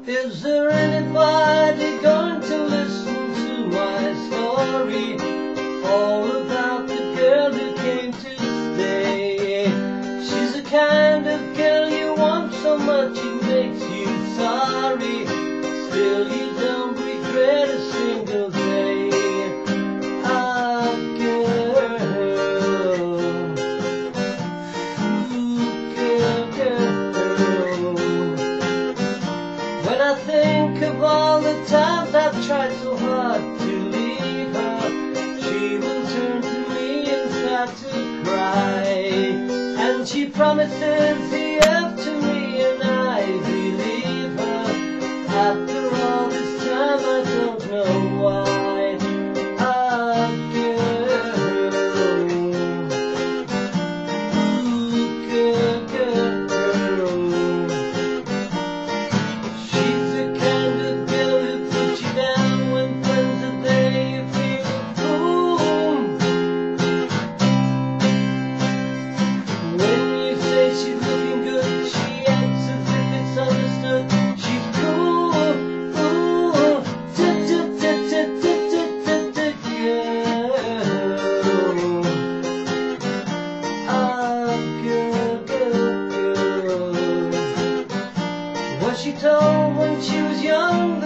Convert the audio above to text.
Is there anybody going to listen to my story? All about the girl who came to stay. She's the kind of girl you want so much it makes you sorry. Still you don't regret a single day. Ah, girl. Ooh, girl. When I think of all the times I've tried so hard to leave her, she will turn to me and start to cry. And she promises the earth to me and I believe her. After all this time I don't know why. Ah, girl. Ooh, girl. She's the kind of girl who puts you down when friends are there, you feel a fool. When you say she's looking good, she acts as if it's understood. She's cool, ooh, girl. Ah, girl. Was she told when she was young